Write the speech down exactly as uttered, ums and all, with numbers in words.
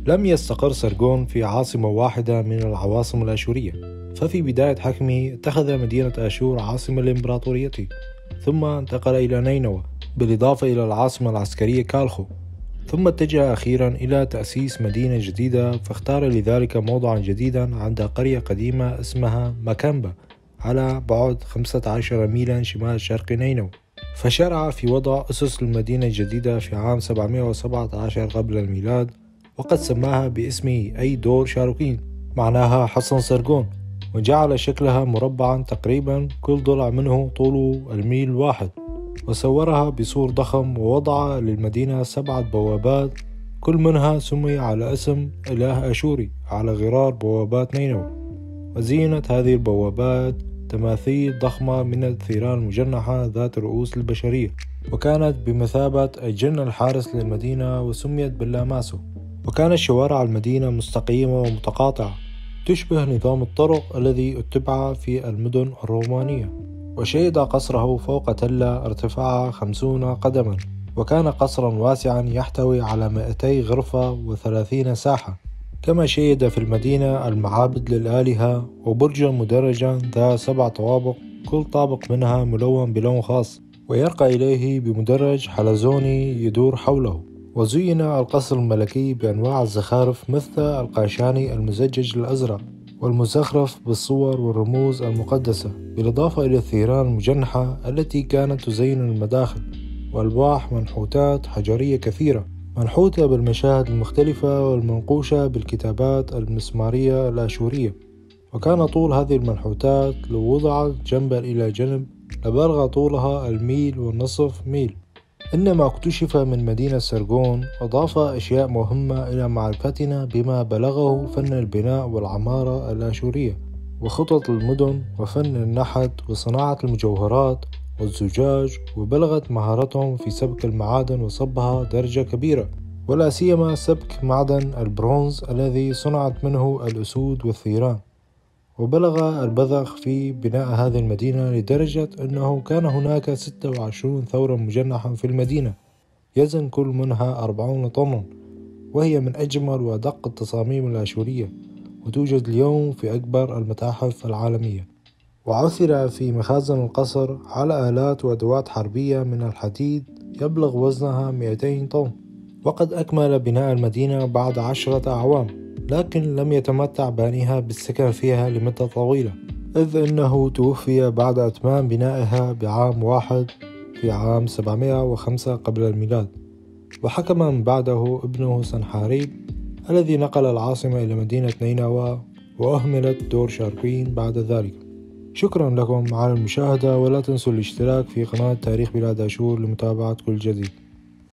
لم يستقر سرغون في عاصمة واحدة من العواصم الأشورية، ففي بداية حكمه اتخذ مدينة أشور عاصمة لإمبراطوريته، ثم انتقل إلى نينوى بالإضافة إلى العاصمة العسكرية كالخو، ثم اتجه أخيرا إلى تأسيس مدينة جديدة، فاختار لذلك موضعا جديدا عند قرية قديمة اسمها مكامبا على بعد خمسة عشر ميلا شمال شرق نينوى. فشرع في وضع أسس المدينة الجديدة في عام سبعمائة وسبعة عشر قبل الميلاد، وقد سماها باسمه أي دور شاروكين معناها حصن سرغون، وجعل شكلها مربعا تقريبا كل ضلع منه طوله الميل واحد، وصورها بسور ضخم، ووضع للمدينة سبعة بوابات كل منها سمي على اسم إله أشوري على غرار بوابات نينوى. وزينت هذه البوابات تماثيل ضخمة من الثيران المجنحة ذات الرؤوس البشرية، وكانت بمثابة الجن الحارس للمدينة، وسميت باللاماسو. وكانت شوارع المدينة مستقيمة ومتقاطعة تشبه نظام الطرق الذي اتبع في المدن الرومانية. وشيد قصره فوق تلة ارتفاعها خمسون قدما، وكان قصرا واسعا يحتوي على مئتي غرفة وثلاثين ساحة. كما شيد في المدينة المعابد للآلهة وبرجا مدرجا ذا سبع طوابق، كل طابق منها ملون بلون خاص، ويرقى إليه بمدرج حلزوني يدور حوله. وزين القصر الملكي بأنواع الزخارف مثل القاشاني المزجج الأزرق والمزخرف بالصور والرموز المقدسة، بالإضافة إلى الثيران المجنحة التي كانت تزين المداخل، وألواح منحوتات حجرية كثيرة منحوتة بالمشاهد المختلفة والمنقوشة بالكتابات المسمارية الآشورية. وكان طول هذه المنحوتات لو وضعت جنبا إلى جنب لبلغ طولها الميل والنصف ميل. إنما اكتشف من مدينة سرغون أضاف أشياء مهمة إلى معرفتنا بما بلغه فن البناء والعمارة الآشورية، وخطط المدن، وفن النحت، وصناعة المجوهرات والزجاج، وبلغت مهارتهم في سبك المعادن وصبها درجة كبيرة، ولا سيما سبك معدن البرونز الذي صنعت منه الأسود والثيران. وبلغ البذخ في بناء هذه المدينة لدرجة أنه كان هناك ستة وعشرين ثورا مجنحا في المدينة يزن كل منها أربعين طنا، وهي من أجمل وأدق التصاميم الآشورية، وتوجد اليوم في أكبر المتاحف العالمية. وعثر في مخازن القصر على آلات وأدوات حربية من الحديد يبلغ وزنها مئتين طن. وقد أكمل بناء المدينة بعد عشرة أعوام، لكن لم يتمتع بانيها بالسكن فيها لمدة طويلة، إذ أنه توفي بعد إتمام بنائها بعام واحد في عام سبعمائة وخمسة قبل الميلاد. وحكم من بعده ابنه سنحاريب الذي نقل العاصمة إلى مدينة نينوى، وأهملت دور شاركين بعد ذلك. شكرا لكم على المشاهدة، ولا تنسوا الاشتراك في قناة تاريخ بلاد أشور لمتابعة كل جديد.